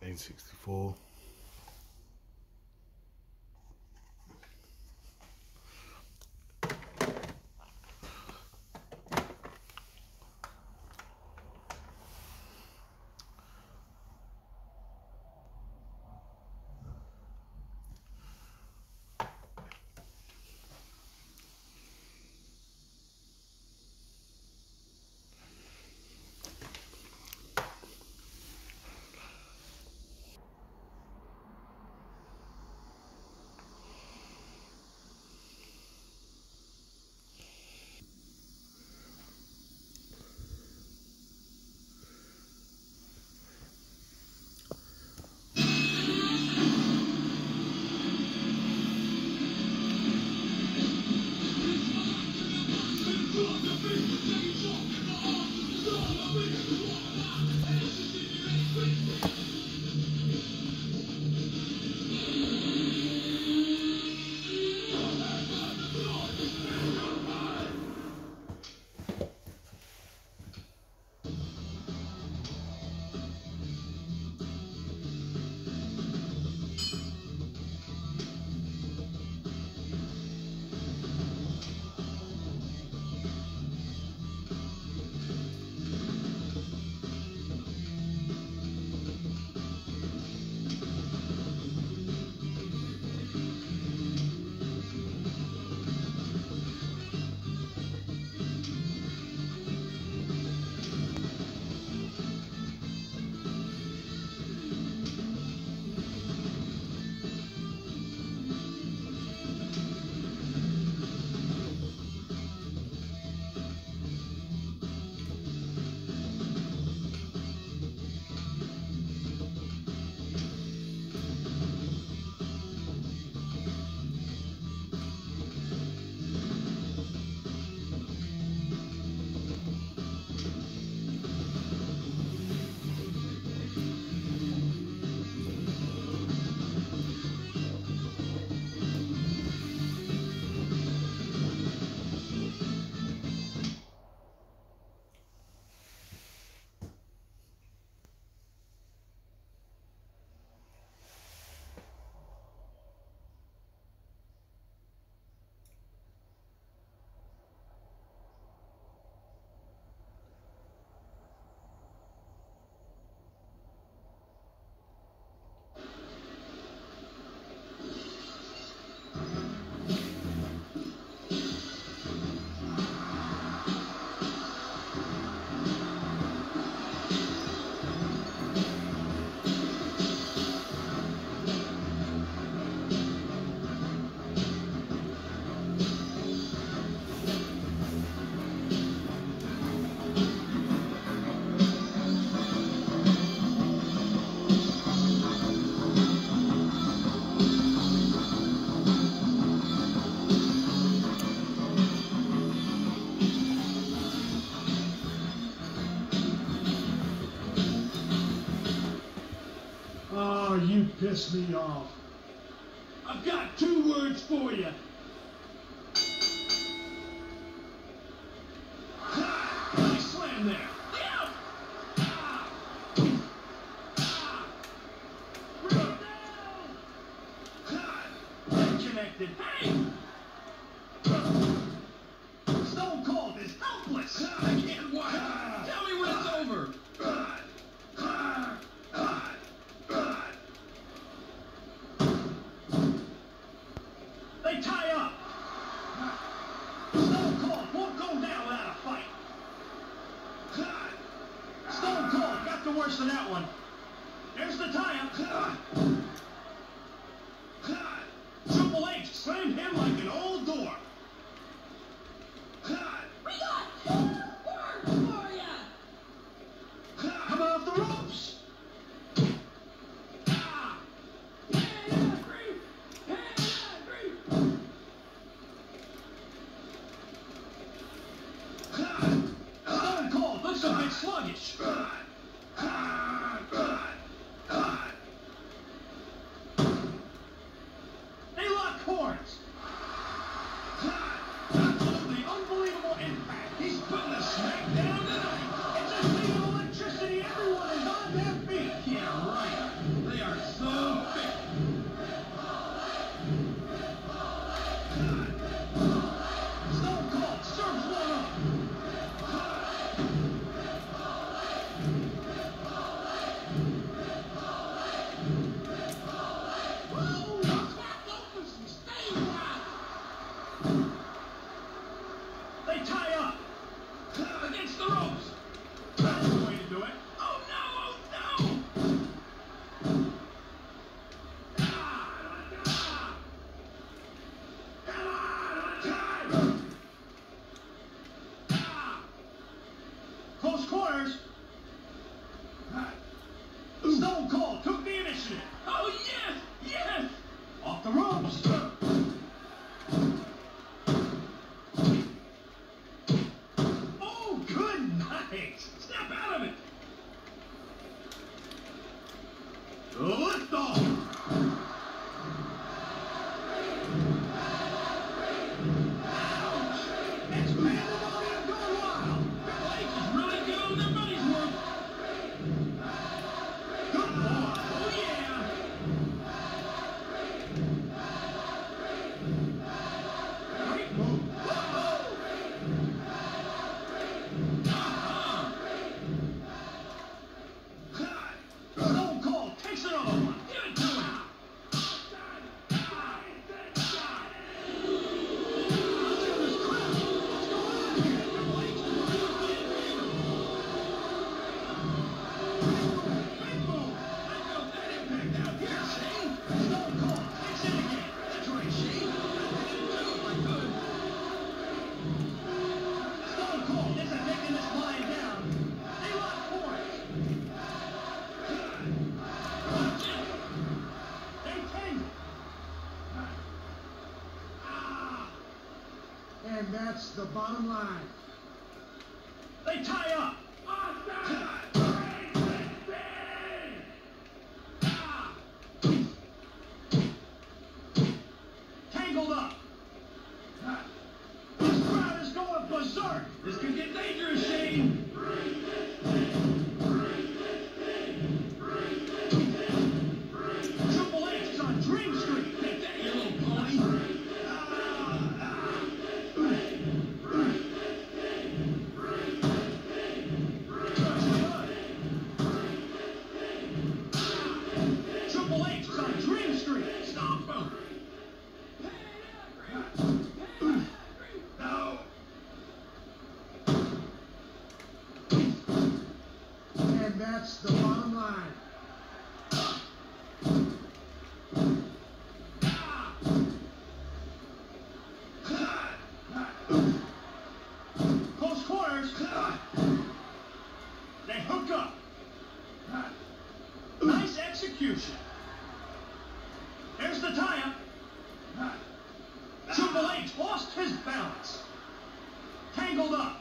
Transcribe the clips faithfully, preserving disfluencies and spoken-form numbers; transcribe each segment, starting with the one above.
eight sixty-four. Oh, you piss me off. I've got two words for you. Nice slam there. Yeah. Ah. Ah. Bring it down. Connected. Hey! Stone Cold is helpless. I can't watch. Tell me when it's over. They tie up. Stone Cold won't go down without a fight. Stone Cold got the worst of that one. There's the tie-up. Triple H slammed him like an old door. We got two words for ya. How about the ropes? Ah. Pedigree. Pedigree. Stone Cold looks a bit sluggish. They lock horns. Stone Cold took the initiative. Oh, yes! Yes! Off the ropes. Oh, good night. Snap out of it! Lift off. It's pandemonium going wild. Triple H is really doing their money's worth. Good boy. Oh, yeah! Great move. Stone Cold takes another one. Give it to him! Big move. I felt that impact out here, Shane. Stone Cold takes it again. That's right, Shane. I'd hit him too if I could. Stone Cold isn't taking this lying down. They lock horns. Watch it. They tangle. Ah. And that's the bottom line. They tie up. Tangled up. This crowd is going berserk. This could get dangerous, Shane. Triple H is on Dream Street. Take that, you little pony. Triple H is on Dream Street. Stomp him. No. And that's the bottom line. Close quarters. They hook up. Nice execution. There's the tie-up. Triple H lost his balance. Tangled up.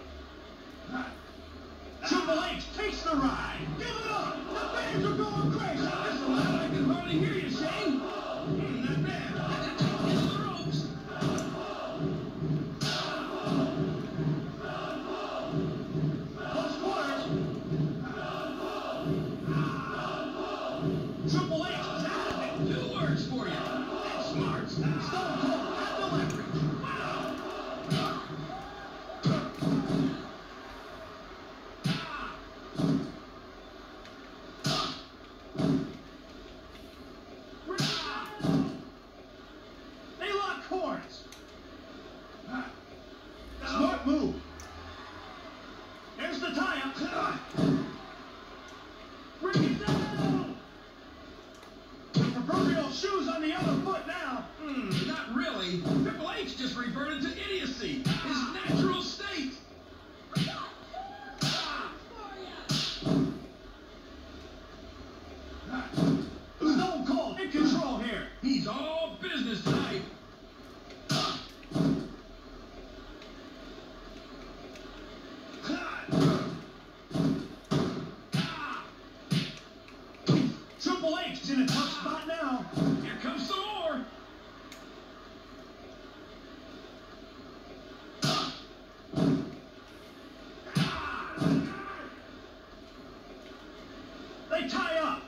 Triple H takes the ride. Give it up. The fans are going crazy. That's so loud I can hardly hear you, Shane. Hmm, not bad. Get to the ropes. Close quarters. Triple H is out of it. Two words for you. That's smart. Stone Cold at the leverage. They lock horns. Smart move. There's the tie-up. Bring it down. The proverbial shoes on the other foot now. Hmm, not really. Triple H just reverted to idiocy, his natural state. Stone Cold in control here. He's all business tonight. Triple H is in a tough spot now. Here comes some more. They tie up.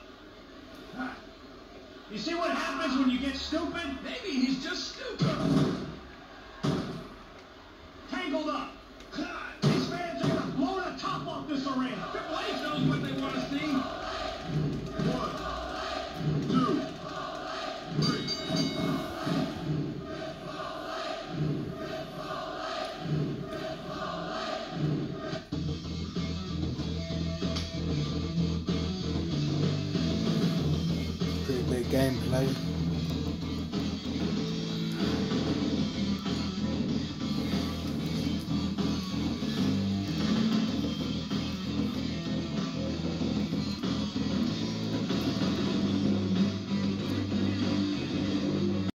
You see what happens when you get stupid? Maybe he's just stupid. Tangled up. These fans are going to blow the top off this arena. Triple